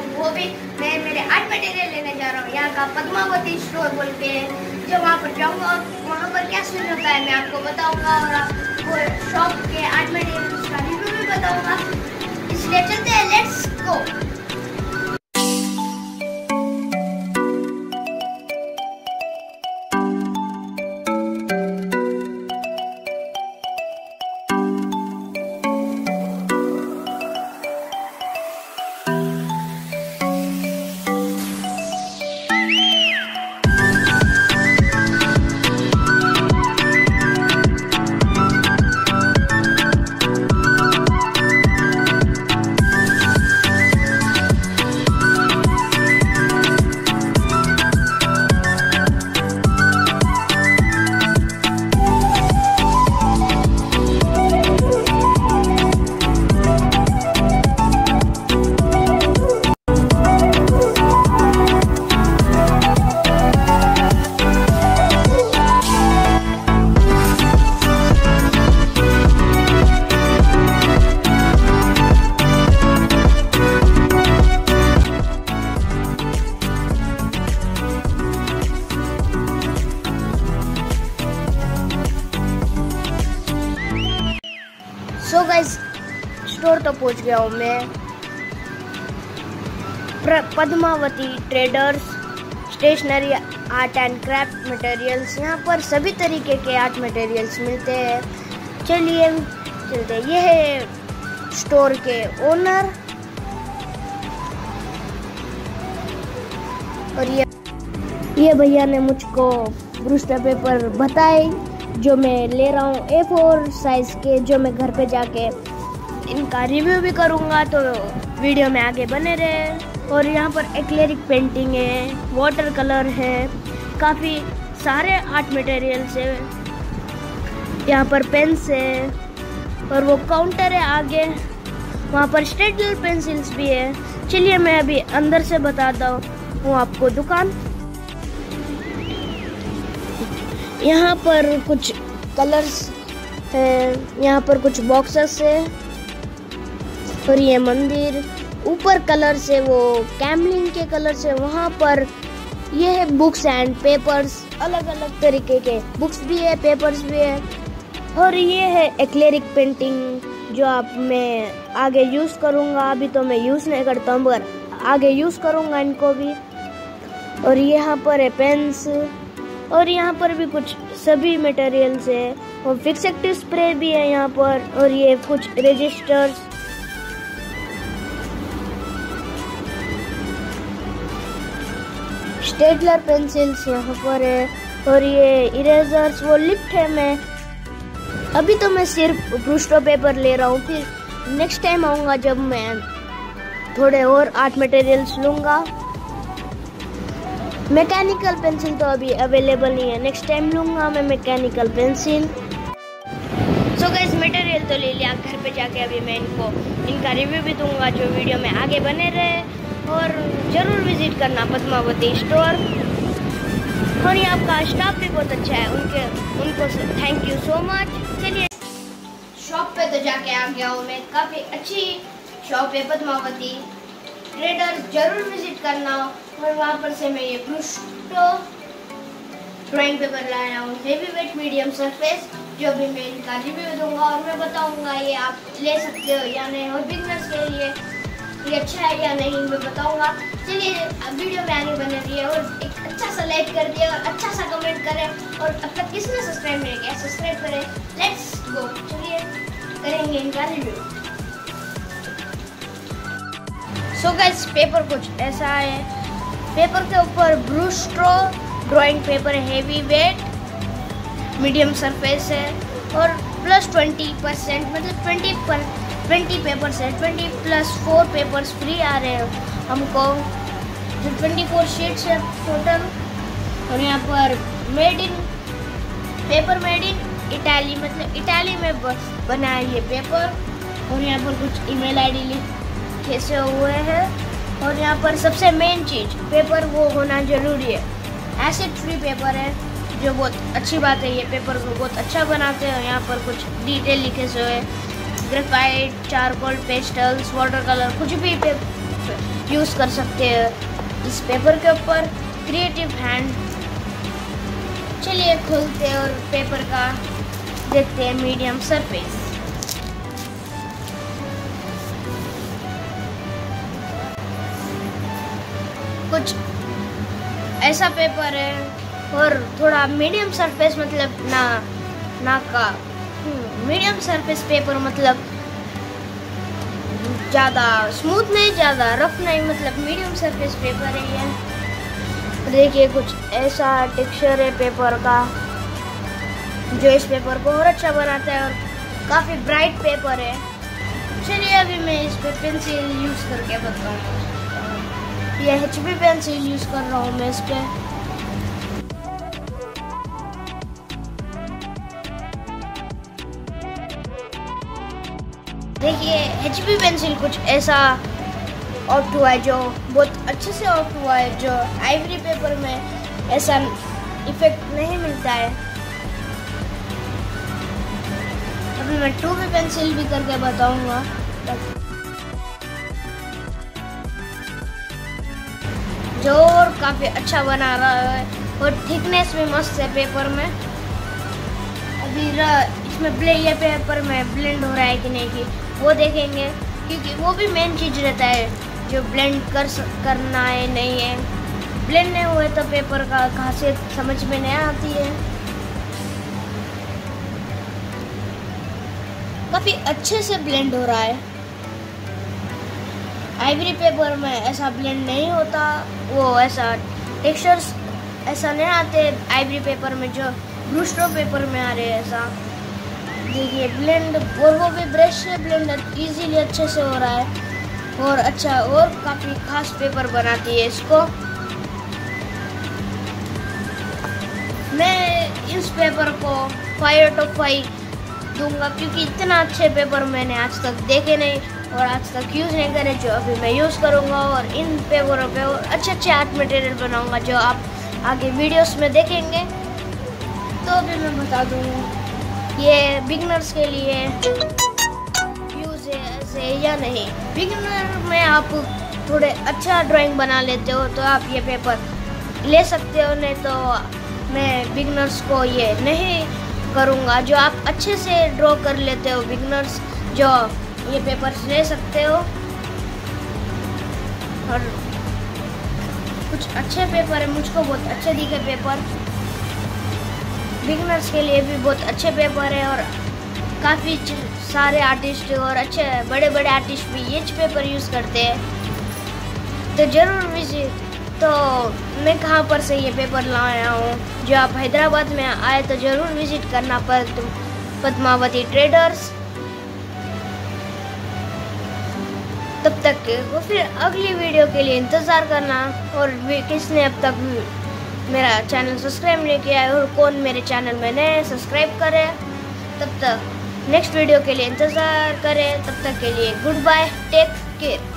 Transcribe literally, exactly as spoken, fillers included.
वो भी मैं मेरे आर्ट मटेरियल लेने जा रहा हूँ। यहाँ का पद्मावती स्टोर बोल के, जब वहाँ पर जाऊँगा वहाँ पर क्या सीन होता है मैं आपको बताऊँगा, और आपको शॉप के आर्ट मटेरियल का रिव्यू भी बताऊँगा। इसलिए चलते हैं, let's go. So guys, store तो पहुंच गया हूँ मैं। Padmavati traders stationery art and craft materials, यहाँ पर सभी तरीके के आर्ट मटेरियल्स मिलते हैं। चलिए चलते हैं। ये है स्टोर के ओनर, और ये ये भैया ने मुझको ब्रूश पेपर बताए जो मैं ले रहा हूँ ए फोर साइज के, जो मैं घर पे जाके इनका रिव्यू भी करूँगा, तो वीडियो में आगे बने रहे। और यहाँ पर एक्रेलिक पेंटिंग है, वाटर कलर है, काफ़ी सारे आर्ट मटेरियल्स है। यहाँ पर पेन्स है, और वो काउंटर है आगे, वहाँ पर स्टेडलर पेंसिल्स भी है। चलिए मैं अभी अंदर से बताता हूँ आपको दुकान। यहाँ पर कुछ कलर्स है, यहाँ पर कुछ बॉक्सेस है, और ये मंदिर ऊपर कलर्स है, वो कैमलिन के कलर्स है। वहाँ पर ये है बुक्स एंड पेपर्स, अलग अलग तरीके के बुक्स भी है, पेपर्स भी है। और ये है एक्रेलिक पेंटिंग जो आप मैं आगे यूज़ करूँगा। अभी तो मैं यूज़ नहीं करता हूँ, मगर आगे यूज़ करूँगा इनको भी। और यहाँ पर है पेन्स, और यहाँ पर भी कुछ सभी मटेरियल्स है, और फिक्स एक्टिव स्प्रे भी है यहाँ पर। और ये कुछ रजिस्टर्स, स्टेडलर पेंसिल्स यहाँ पर है, और ये इरेजर्स, वो लिफ्ट है। मैं अभी तो मैं सिर्फ ब्रूश पेपर ले रहा हूँ, फिर नेक्स्ट टाइम आऊँगा जब मैं थोड़े और आर्ट मटेरियल्स लूँगा। मैकेनिकल पेंसिल तो अभी अवेलेबल नहीं है, नेक्स्ट टाइम लूँगा मैं mechanical pencil. So guys, material तो ले लिया, घर पे जाके अभी मैं इनको इनका रिव्यू भी दूंगा, जो वीडियो में आगे बने रहे। और ज़रूर विजिट करना पद्मावती स्टोर। और यहाँ का स्टाफ भी बहुत अच्छा है, उनके उनको थैंक यू सो मच। चलिए शॉप पे तो जाके आ गया हूँ मैं, काफ़ी अच्छी शॉप है पद्मावती ट्रेडर्स, जरूर विजिट करना। और वहाँ पर से मैं ये ब्रूश ड्राइंग पेपर लाया हूँ, हेवी वेट मीडियम सरफेस, जो भी मैं इनका रिव्यू दूंगा और मैं बताऊंगा ये आप ले सकते हो या नहीं, और बिगनर्स के लिए ये अच्छा है या नहीं मैं बताऊंगा। चलिए वीडियो में आगे बने रहिए, और एक अच्छा सा लाइक कर दिए, और अच्छा सा कमेंट करें, और अब तक किसने सब्सक्राइब नहीं किया सब्सक्राइब करें। लेट्स गो, चलिए करेंगे इनका रिव्यू। सो गाइस, पेपर कुछ ऐसा है, पेपर के ऊपर ब्रूश स्ट्रो ड्राइंग पेपर है, हेवी वेट मीडियम सरफेस है, और प्लस ट्वेंटी परसेंट मतलब ट्वेंटी पर ट्वेंटी पेपर्स है, twenty plus four papers free आ रहे हैं हमको, जो ट्वेंटी फोर शीट्स है टोटल। और यहाँ पर made in paper made in Italy, मतलब इटाली में बना है ये पेपर। और यहाँ पर कुछ ईमेल आईडी लिखे से हुए हैं। और यहाँ पर सबसे मेन चीज़ पेपर वो होना ज़रूरी है, एसिड फ्री पेपर है, जो बहुत अच्छी बात है। ये पेपर को बहुत अच्छा बनाते हैं। यहाँ पर कुछ डिटेल लिखे से हुए, graphite, charcoal, pastels, water colour, कुछ भी यूज़ कर सकते हैं इस पेपर के ऊपर। Creative hand. चलिए खोलते हैं और पेपर का देखते हैं मीडियम सरफेस। कुछ ऐसा पेपर है और थोड़ा मीडियम सरफेस, मतलब ना ना का मीडियम सरफेस पेपर, मतलब ज़्यादा स्मूथ नहीं ज़्यादा रफ नहीं, मतलब मीडियम सरफेस पेपर है ये। देखिए कुछ ऐसा टेक्सचर है पेपर का जो इस पेपर को और अच्छा बनाता है और काफ़ी ब्राइट पेपर है। चलिए अभी मैं इस पे पेंसिल यूज़ करके बताऊँगा। ये एच बी पेंसिल यूज़ कर रहा हूँ मैं इस पे। देखिए एच बी पेंसिल कुछ ऐसा आउट हुआ है जो बहुत अच्छे से आउट हुआ है, जो आइवरी पेपर में ऐसा इफेक्ट नहीं मिलता है। अभी मैं टू बी पेंसिल भी करके बताऊंगा। जो और काफ़ी अच्छा बना रहा है और थिकनेस भी मस्त है पेपर में। अभी इसमें ब्ले ये पेपर में ब्लेंड हो रहा है कि नहीं की वो देखेंगे, क्योंकि वो भी मेन चीज़ रहता है जो ब्लेंड कर करना है नहीं है। ब्लेंड नहीं हुए तो पेपर का खासियत समझ में नहीं आती है। काफ़ी अच्छे से ब्लेंड हो रहा है। आइवरी पेपर में ऐसा ब्लेंड नहीं होता, वो ऐसा टेक्सचर्स ऐसा नहीं आते आइवरी पेपर में जो ब्रूस्ट्रो पेपर में आ रहे हैं ऐसा। देखिए ब्लेंड, और वो भी ब्रश से ब्लेंड इजीली अच्छे से हो रहा है और अच्छा और काफ़ी खास पेपर बनाती है इसको। मैं इस पेपर को फाइव आउट ऑफ फाइव दूंगा, क्योंकि इतना अच्छे पेपर मैंने आज तक देखे नहीं और आज तक यूज़ नहीं करे, जो अभी मैं यूज़ करूँगा। और इन पेपरों पे और अच्छे अच्छे आर्ट मटेरियल बनाऊँगा जो आप आगे वीडियोस में देखेंगे। तो अभी मैं बता दूँ, ये बिगनर्स के लिए यूज़ है ऐसे या नहीं। बिगनर में आप थोड़े अच्छा ड्राइंग बना लेते हो तो आप ये पेपर ले सकते हो, नहीं तो मैं बिगनर्स को ये नहीं करूँगा। जो आप अच्छे से ड्रॉ कर लेते हो बिगनर्स, जो ये पेपर्स ले सकते हो। और कुछ अच्छे पेपर है, मुझको बहुत अच्छे दिखे पेपर। बिगनर्स के लिए भी बहुत अच्छे पेपर है और काफ़ी सारे आर्टिस्ट और अच्छे बड़े बड़े आर्टिस्ट भी ये पेपर यूज़ करते हैं। तो ज़रूर विजिट, तो मैं कहाँ पर से ये पेपर लाया हूँ, जो आप हैदराबाद में आए तो ज़रूर विजिट करना पर पद्मावती ट्रेडर्स। तब तक वो फिर अगली वीडियो के लिए इंतज़ार करना। और किसने अब तक मेरा चैनल सब्सक्राइब नहीं किया है और कौन मेरे चैनल में नए सब्सक्राइब करे, तब तक नेक्स्ट वीडियो के लिए इंतज़ार करें। तब तक के लिए गुड बाय, टेक केयर।